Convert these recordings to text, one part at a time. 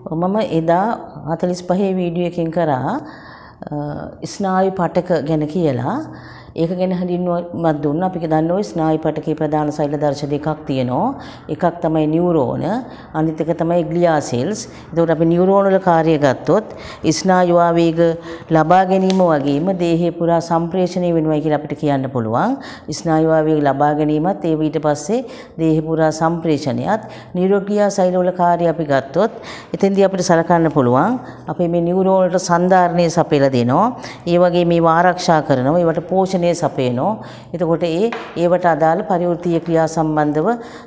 මම එදා 45 වීඩියෝ එකකින් කරා ස්නායු පටක ගැන කියලා. ඒක ගැන හඳුන්වීමක් දුන්නා. අපි දන්නවා ස්නායු පටකේ ප්‍රධාන සෛල දර්ශ දෙකක් තියෙනවා. එකක් තමයි නියුරෝන, අනිත් එක තමයි ග්ලියා සෙල්ස්. එතකොට අපි නියුරෝන වල කාර්යය ගත්තොත් ස්නායු ආවේග ලබා ගැනීම වගේම දේහය පුරා සම්ප්‍රේෂණය වෙනවා කියලා අපිට කියන්න පුළුවන්. ස්නායු ආවේග ලබා ගැනීමත් ඒ ඊට පස්සේ දේහය පුරා සම්ප්‍රේෂණයත් නියුරෝග්ලියා සෛල වල කාර්යය අපි ගත්තොත් එතෙන්දී අපිට සලකන්න පුළුවන් අපේ මේ නියුරෝන වලට සන්ධාරණය සපයලා දෙනවා. ඒ වගේ මේවා ආරක්ෂා කරනවා. ඒවට පෝෂණය සපයනවා. එතකොට ඒවට අදාළ පරිවෘත්තීය ක්‍රියා සම්බන්ධව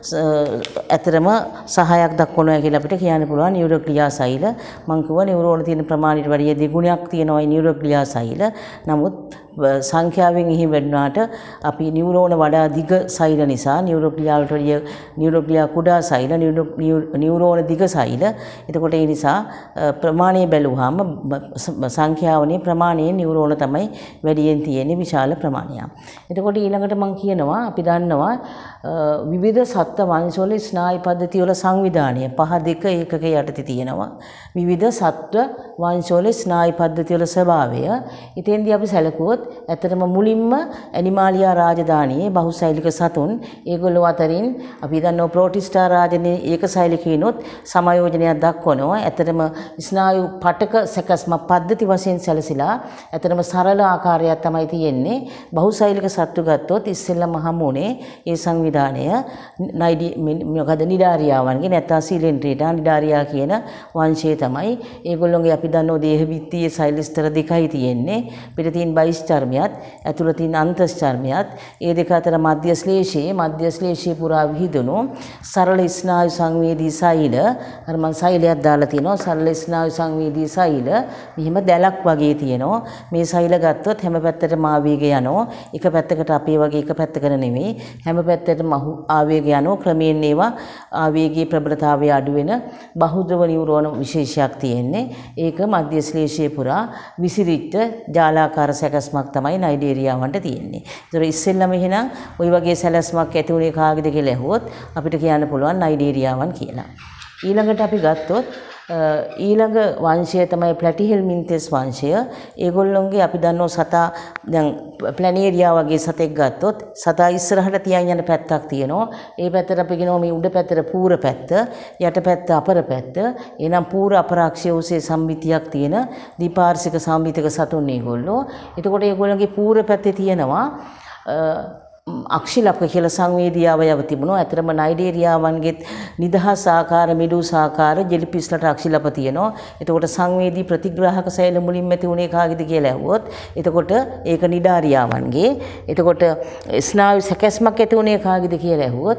ඇතරම සහායක් දක්වනවා කියලා අපිට කියන්න පුළුවන් නියුරෝග්ලියා සෛල. මම කිව්වා නියුරෝන තියෙන ප්‍රමාණයට වඩා දෙගුණයක් තියෙනවා මේ නියුරෝග්ලියා සෛල. නමුත් සංඛ්‍යාවෙන් එහි වැඩුණාට අපි නියුරෝන වඩා දිග සෛල නිසා නියුරෝග්ලියා වලට වඩා නියුරෝග්ලියා කුඩා සෛල නියුරෝන දිග සෛල. එතකොට ඒ නිසා ප්‍රමාණය බැලුවාම සංඛ්‍යාවනේ ප්‍රමාණයෙන් නියුරෝන තමයි වැඩියෙන් තියෙන්නේ විශාල ප්‍රමාණයක්. එතකොට ඊළඟට මම කියනවා අපි දන්නවා විවිධ සත්ත්ව වංශවල ස්නායු පද්ධතිය වල සංවිධානය 5.2 ඒකක යටතේ තියෙනවා. විවිධ සත්ත්ව වංශවල ස්නායු පද්ධතිය වල ස්වභාවය. ඉතින්දී අපි සැලකුවොත් ඇත්තටම මුලින්ම ඇනිමාලියා රාජධානියේ බහුසෛලික සතුන් ඒගොල්ලෝ අතරින් අපි දන්නවා ප්‍රෝටිස්ටා රාජධානියේ ඒකසෛලිකීනොත් සමයෝජනයක් දක්වනවා. ඇත්තටම ස්නායු පටක සැකස්ම පද්ධති වශයෙන් සැලසිලා ඇත්තටම සරල ආකාරයක් තමයි තියෙන්නේ. බහුසෛලික සත්තු ගත්තොත් ඉස්සෙල්ලම හමුුනේ ඒ සංවිධානය නිඩාරියාවන්ගේ නැත්නම් සීලෙන්ට්‍රේටා නිඩාරියා කියන වංශය තමයි. ඒගොල්ලෝගේ අපි දන්නෝ දේහ විත්තියේ සෛල ස්තර දෙකයි තියෙන්නේ. පිටතින් බයිස් චර්මයත් ඇතුළතින් අන්තස් චර්මයත් ඒ දෙක අතර මධ්‍ය ශ්ලේෂයේ පුරා විහිදුණු සරල ස්නායු සංවේදී සෛල අර මං සෛලයක් දාලා තියෙනවා. සරල ස්නායු සංවේදී සෛල මෙහිම දැලක් වගේ තියෙනවා. මේ සෛල ගත්තොත් හැම පැත්තටම ආවේග යනවා. එක පැත්තකට අපේ වගේ එක පැත්තකට නෙමෙයි. හැම පැත්තටම ආවේග යනවා. ක්‍රමයෙන් ඒවා ආවේගයේ ප්‍රබලතාවය අඩු වෙන බහුද්‍රව නියුරෝන විශේෂයක් තියෙන්නේ. ඒක මධ්‍ය ශ්ලේෂයේ පුරා විසිරිච්ච ජාලාකාර සැකස්මක් තමයි නයිජීරියාවන්ට තියෙන්නේ. ඒතර ඉස්සෙල්ලම එහෙනම් ওই වගේ සැලැස්මක් ඇති වුණේ කාගේද කියලා ඇහුවොත් අපිට කියන්න පුළුවන් නයිජීරියාවන් කියලා. ඊළඟට අපි ගත්තොත් ඊළඟ වංශය තමයි ප්ලැටිහෙල්මින්තෙස් වංශය. ඒගොල්ලොන්ගේ අපි දන්නෝ සතා දැන් ප්ලැනේරියා වගේ සතෙක් ගත්තොත් සතා ඉස්සරහට තියන් යන පැත්තක් තියෙනවා. ඒ පැත්තට අපි කියනවා මේ උඩ පැත්තට පූර පැත්ත, යට පැත්ත අපර පැත්ත. එනම් පූර අපරාක්ෂය ඔස්සේ සම්මිතියක් තියෙන දීපාර්ශික සම්මිතික සතුන් ඒගොල්ලෝ. එතකොට ඒගොල්ලන්ගේ පූර පැත්තේ තියෙනවා අක්ෂිලප්ක කියලා සංවේදී අවයව තිබුණා. ඇතරම නයිජීරියාවන්ගෙත් නිදහස් ආකාර මිඩුස් ආකාර ජෙලිෆිස්ලට අක්ෂිලප තියෙනවා. එතකොට සංවේදී ප්‍රතිග්‍රාහක සෛල මුලින්ම ඇති උනේ කාගේද කියලා ඇහුවොත් එතකොට ඒක නිඩාරියාවන්ගේ. එතකොට ස්නායු සැකැස්මක් ඇති උනේ කාගේද කියලා ඇහුවොත්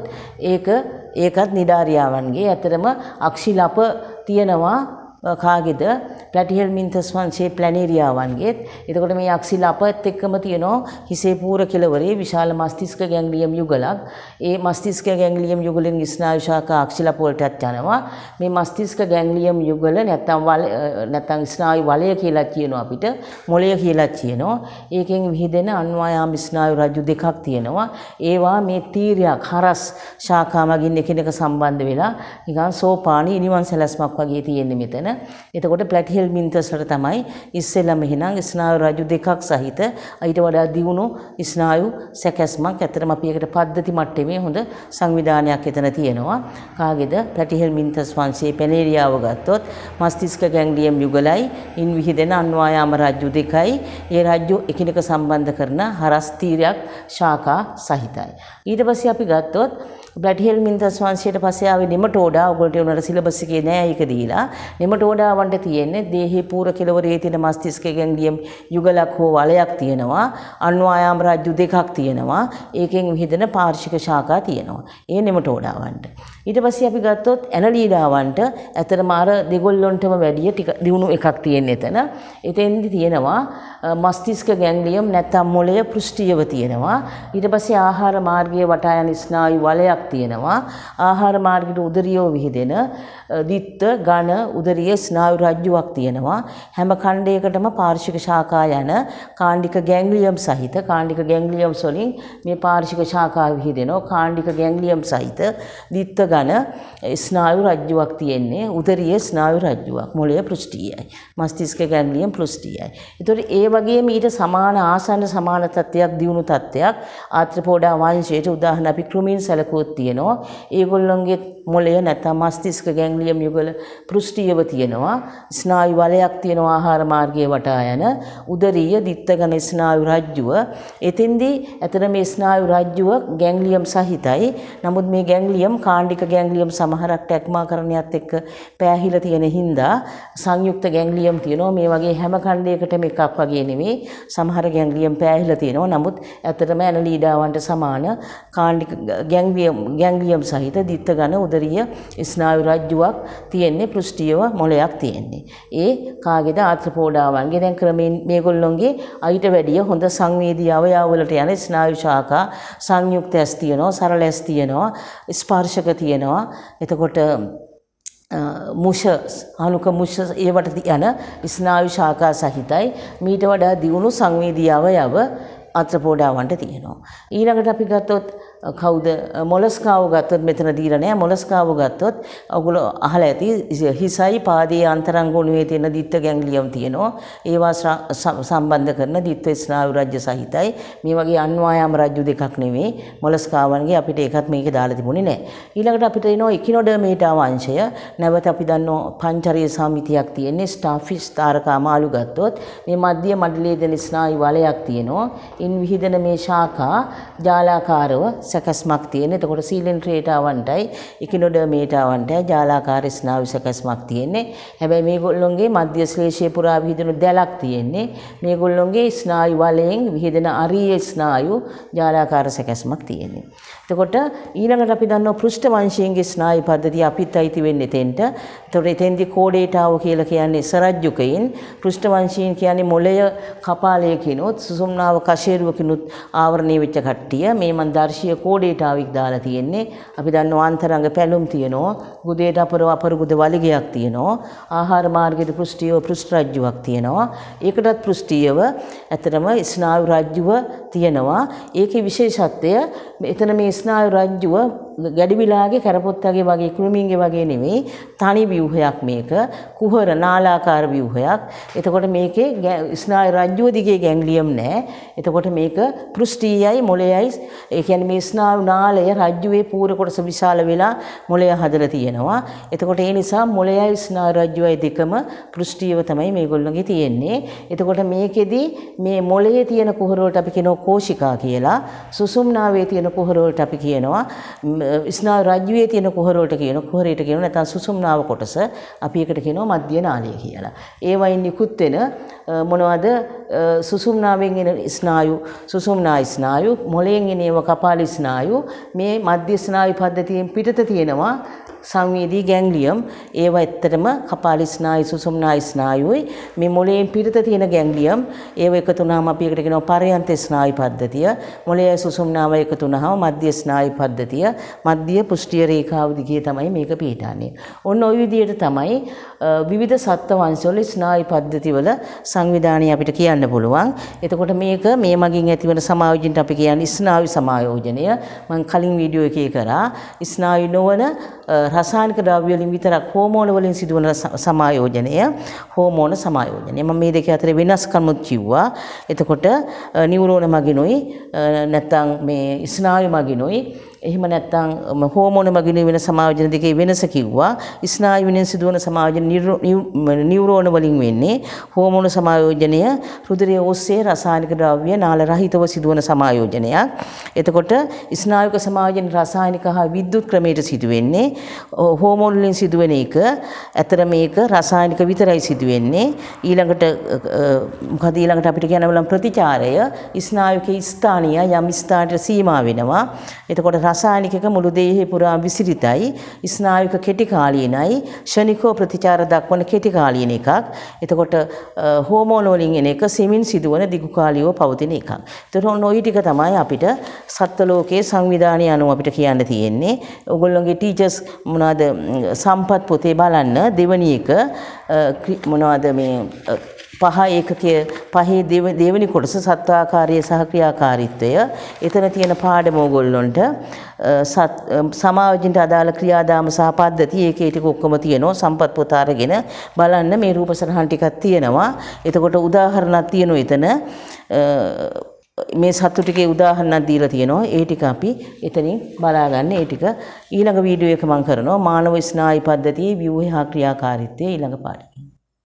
ඒකත් නිඩාරියාවන්ගේ. ඇතරම අක්ෂිලප තියෙනවා කාගේද ප්ලැටිහෙල්මින්තස් වංශයේ ප්ලැනේරියාවන්ගේ. එතකොට මේ අක්ෂිලපත් එක්කම තියෙනවා හිසේ පූර කෙළවරේ විශාල මස්තිෂ්ක ගැන්ග්ලියම් යුගලක්. ඒ මස්තිෂ්ක ගැන්ග්ලියම් යුගලෙන් ස්නායු ශාඛා අක්ෂිලප වලටත් යනවා. මේ මස්තිෂ්ක ගැන්ග්ලියම් යුගල නැත්නම් ස්නායු වලය කියලා කියනවා අපිට. මොළය කියලා කියනවා. ඒකෙන් විහිදෙන අන්වායාම ස්නායු රජු දෙකක් තියෙනවා. ඒවා මේ තීරයක් හරස් ශාඛා මගින් එකිනෙක සම්බන්ධ වෙලා නිකන් සෝපානි නිවන් සැලැස්මක් වගේ තියෙන්නේ මෙතන. එතකොට ප්ලැටිහෙල්මින්තස් වලට තමයි ඉස්සෙල්ලම එහෙනම් ස්නායු රජු දෙකක් සහිත ඊට වඩා දියුණු ස්නායු සැකැස්මක් ඇත්තටම අපි ඒකට පද්ධති මට්ටමේ හොඳ සංවිධානයක් එතන තියෙනවා. කාගේද ප්ලැටිහෙල්මින්තස් වංශයේ ප්ලැනේරියාව ගත්තොත් මස්තිෂ්ක ගැන්ග්ලියම් යුගලයි ඉන් විහිදෙන අන්වායාම රජු දෙකයි. ඒ රජු එකිනෙක සම්බන්ධ කරන හරස් තීරයක් ශාඛා සහිතයි. ඊට පස්සේ අපි ගත්තොත් ප්ලැටිහෙල්මින්තස් වංශයට පස්සේ ආවේ නෙමටෝඩා. ඔයගොල්ලෝ උනට සිලබස් එකේ නෑ ඒක දීලා. නෙමටෝඩාවන්ට තියෙන්නේ දේහේ පූර කෙළවරේ තියෙන මස්තිෂ්ක ගැන්ග්ලියම් යුගලක් හෝ වලයක් තියෙනවා. අන්වායාම රජු දෙකක් තියෙනවා. ඒකෙන් විහිදෙන පාර්ශ්වික ශාඛා තියෙනවා. ඒ නෙමටෝඩාවන්ට. ඊට පස්සේ අපි ගත්තොත් ඇනලීඩාවන්ට ඇතරම අර දෙගොල්ලොන්ටම වැඩිය ටික දියුණු එකක් තියෙන එතන. එතෙන්දි තියෙනවා මස්තිෂ්ක ගැන්ග්ලියම් නැත්නම් මොළය පෘෂ්ඨීයව තියෙනවා. ඊට පස්සේ ආහාර මාර්ගයේ වටා යන ස්නායු වලයක් තියෙනවා. ආහාර මාර්ගයට උදරියව විහිදෙන දිත්ත ඝන උදරීය ස්නායු රජ්ජුවක් තියෙනවා. හැම ඛණ්ඩයකටම පාර්ශ්වික ශාඛා යන කාණ්ඩික ගැන්ග්ලියම් සහිත කාණ්ඩික ගැන්ග්ලියම්ස් වලින් මේ පාර්ශ්වික ශාඛා විහිදෙනවා. කාණ්ඩික ගැන්ග්ලියම් සහිත දිත්ත ඝන ස්නායු රජ්ජුවක් තියෙන්නේ උදරීය ස්නායු රජ්ජුවක් මොළය පෘෂ්ඨීයයි මස්තිෂ්ක ගැන්ග්ලියම් පෘෂ්ඨීයයි. ඒතකොට ඒ වගේම ඊට සමාන ආසන්න සමාන තත්ත්වයක් දියුණු තත්ත්වයක් ආත්‍රපෝඩා වංශයට උදාහරණ අපි කෘමීන් සැලකුවොත් තියෙනවා. ඒගොල්ලන්ගේ මොළය නැත්නම් මස්තිෂ්ක ගැන්ග්ලියම් යුගල පෘෂ්ඨීයව තියෙනවා. ස්නායු වලයක් තියෙනවා ආහාර මාර්ගයේ වටා යන උදරීය දිත්තඝන ස්නායු රජ්ජුව. එතෙන්දී ඇතර මේ ස්නායු රජ්ජුව ගැන්ග්ලියම් සහිතයි. නමුත් මේ ගැන්ග්ලියම් කාණ්ඩික ගැන්ග්ලියම් සමහරක් ටැග්මාකරණයත් එක්ක පෑහිලා තියෙන හින්දා සංයුක්ත ගැන්ග්ලියම් තියෙනවා. මේ වගේ හැම ඛණ්ඩයකටම එකක් වගේ නෙමෙයි. සමහර ගැන්ග්ලියම් පෑහිලා තියෙනවා. නමුත් ඇත්තටම ඇනලීඩාවන්ට සමාන කාණ්ඩික ගැන්ග්ලියම් සහිත දිත්තඝන උදරීය ස්නායු රජ්ජුවක් තියෙන්නේ පෘෂ්ඨීයව මොළයක් තියෙන්නේ. ඒ කාගේද ආත්‍රපෝඩාවන්ගේ දැන් ක්‍රමයෙන් මේගොල්ලොන්ගේ අයිට වැඩිය හොඳ සංවේදී අවයවවලට යන ස්නායු ශාඛා සංයුක්ත ඇස් තියෙනවා, සරල ඇස් තියෙනවා, ස්පර්ශක තියෙනවා. එතකොට මුෂ අනුක මුෂ ඒවට යන ස්නායු ශාඛා සහිතයි. මීට වඩා දියුණු සංවේදී අවයව ආත්‍රපෝඩාවන්ට තියෙනවා. ඊළඟට අපි ගත්තොත් කවුද මොලස්කාව ගත්තොත් මෙතන දීලා නැහැ. මොලස්කාව ගත්තොත් ඔයගොල්ලෝ අහලා ඇති හිසයි පාදයේ අන්තරංගුණුවේ තියෙන දිත්ත ගැන්ග්ලියම් තියෙනවා. ඒවා සම්බන්ධ කරන දිත්ත ස්නායු රජ්‍ය සහිතයි. මේ වගේ අන්වායාම රජ්‍ය දෙකක් නෙවෙයි. මොලස්කාවන්ගේ අපිට ඒකත් මේකේ දාලා තිබුණේ නැහැ. ඊළඟට අපිට එනවා ඉකිනොඩර්මේටා වංශය. නැවත අපි දන්නවා පංචරය සමිතියක් තියෙන්නේ. ස්ටාෆිෂ් තාරකා මාළු ගත්තොත් මේ මධ්‍ය මඩලයේ දෙන ස්නායු වලයක් තියෙනවා. ඉන් විහිදෙන මේ ශාඛා ජාලාකාරව සැකස්මක් තියෙන. එතකොට සීලෙන්ට්‍රේටාවන්ටයි ඉකිනොඩර්මේටාවන්ටයි ජාලාකාර ස්නායු සැකස්මක් තියෙන්නේ. හැබැයි මේගොල්ලොන්ගේ මධ්‍ය ශ්ලේෂයේ පුරා විහිදෙන දැලක් තියෙන්නේ. මේගොල්ලොන්ගේ ස්නායු වලයෙන් විහිදෙන අරීය ස්නායු ජාලාකාර සැකස්මක් තියෙන්නේ. එතකොට ඊළඟට අපි දන්නවා පෘෂ්ඨ වංශීයන්ගේ ස්නායු පද්ධතිය අපිත් අයිති වෙන්නේ එතෙන්ට. එතකොට එතෙන්දී කෝඩේටාව කියලා කියන්නේ සරජ්ජුකයින්, පෘෂ්ඨ වංශීයන් කියන්නේ මොළය කපාලය කිනොත් සුසුම්නාව කශේරුවකිනුත් ආවරණය වෙච්ච කට්ටිය. මේ මන් දර්ශීය කෝඩේටාවික් දාලා තියෙන්නේ. අපි දන්නවා අන්තරංග පැලුම් තියෙනවා, ගුදේට අපරගුද වලිගයක් තියෙනවා, ආහාර මාර්ගයේ පෘෂ්ඨීයව පෘෂ්ඨ රජ්ජුවක් තියෙනවා. ඒකටත් පෘෂ්ඨීයව ඇත්තටම ස්නායු රජ්ජුව තියෙනවා. ඒකේ විශේෂත්වය එතන මේ ස්නායු රජ්ජුව ගැඩිවිලාගේ කරපොත්තගේ වගේ කුරුමින්ගේ වගේ නෙමෙයි, තනි ව්‍යුහයක් මේක. කුහර නාලාකාර ව්‍යුහයක්. එතකොට මේකේ ස්නායු රජ්ජුව දිගේ ගැන්ග්ලියම් නැහැ. එතකොට මේක පෘෂ්ඨීයයි මොළයයි. ඒ කියන්නේ මේ ස්නායු නාලය රජ්ජුවේ පූර්ව කොටස විශාල වෙලා මොළය හදලා තියෙනවා. එතකොට ඒ නිසා මොළයයි ස්නායු රජ්ජුවයි දෙකම පෘෂ්ඨීයව තමයි මේගොල්ලෝගේ තියෙන්නේ. එතකොට මේකෙදි මේ මොළයේ තියෙන කුහර වලට අපි කියනවා කෝෂිකා කියලා. සුසුම්නාවේ තියෙන කුහර වලට අපි කියනවා ස්නායු රජ්ජුවේ තියෙන කුහර වලට කියනවා කුහරයට කියනවා නැත්නම් සුසුම්නාව කොටස අපි එකට කියනවා මධ්‍ය නාලය කියලා. ඒ වයින් නිකුත් වෙන මොනවද සුසුම්නාවෙන් එන ස්නායු සුසුම්නා ස්නායු, මොළයෙන් එන ඒවා කපාලි ස්නායු, මේ මධ්‍ය ස්නායු පද්ධතියෙන් පිටත තියෙනවා සංවේදී ගැන්ග්ලියම්. ඒවා ඇත්තටම කපාලි ස්නායු සුසුම්නා ස්නායුයි. මේ මොළයෙන් පිටත තියෙන ගැන්ග්ලියම් ඒව එකතු වුණාම අපි එකට කියනවා පරයන්ත ස්නායු පද්ධතිය. මොළයයි සුසුම්නාව එකතු වුණාම මධ්‍ය ස්නායු පද්ධතිය. මධ්‍ය පෘෂ්ඨීය රේඛාව දිගේ තමයි මේක පිහිටන්නේ. ඔන්න ওই විදිහට තමයි විවිධ සත්ත්ව වංශවල ස්නායු පද්ධතිවල සංවිධානය අපිට කියන්න පුළුවන්. එතකොට මේක මේ මගින් ඇතිවන සමායෝජනට අපි කියන්නේ ස්නායු සමායෝජනය. මම කලින් වීඩියෝ එකේ කරා ස්නායු නොවන රසායනික ද්‍රව්‍ය වලින් විතරක් හෝමෝන වලින් සිදුවන සමායෝජනය හෝමෝන සමායෝජනය. මම මේ දෙක අතර වෙනස්කම් කිව්වා. එතකොට නියුරෝන මගිනුයි නැත්නම් මේ ස්නායු මගිනුයි එහෙම නැත්නම් හෝමෝන මගින් වෙන සමායෝජන දෙකේ වෙනස කිව්වා. ස්නායු වෙනින් සිදුවන සමායෝජන නියුරෝන වලින් වෙන්නේ. හෝමෝන සමායෝජනය රුධිරයේ ඔස්සේ රසායනික ද්‍රව්‍ය නාල රහිතව සිදුවන සමායෝජනයක්. එතකොට ස්නායුක සමායෝජන රසායනික හා විද්‍යුත් ක්‍රමයට සිදුවෙන්නේ. හෝමෝන වලින් සිදුවෙන එක ඇතර මේක රසායනික විතරයි සිදුවෙන්නේ. ඊළඟට මොකද ඊළඟට අපිට කියන්න බලන ප්‍රතිචාරය ස්නායුකේ ස්ථානීය යම් ස්ථානයකට සීමා වෙනවා. එතකොට රසායනිකක මුළු දේහය පුරා විසිරිතයි. ස්නායුක කෙටි කාලීනයි. ෂණිකව ප්‍රතිචාර දක්වන කෙටි කාලීන එකක්. එතකොට හෝමෝන වලින් එන එක සෙමින් සිදුවන දිගු කාලීනව පවතින එකක්. එතකොට ඔය ටික තමයි අපිට සත්ත්ව ලෝකයේ සංවිධානය අනුව අපිට කියන්න තියෙන්නේ. ඔයගොල්ලෝගේ ටීචර්ස් මොනවද සම්පත් පොතේ බලන්න දෙවනි එක මොනවද මේ පහ ඒකකයේ පහේ දෙවෙනි කොටස සත්වාකාරයේ සහ ක්‍රියාකාරීත්වය. එතන තියෙන පාඩම ඕගොල්ලොන්ට සමාජයට අදාළ ක්‍රියාදාම සහ පද්ධති ඒකේ ටික ඔක්කොම තියෙනවා. සම්පත් පොත අරගෙන බලන්න මේ රූප සටහන් ටිකක් තියෙනවා. එතකොට උදාහරණක් තියෙනවා එතන. මේ සතු ටිකේ උදාහරණයක් දීලා තියෙනවා. ඒ ටික අපි එතනින් බලාගන්න. ඒ ටික ඊළඟ වීඩියෝ එක මම කරනවා. මානව ස්නායු පද්ධතියේ ව්‍යුහය හා ක්‍රියාකාරීත්වය ඊළඟ පාඩමේ.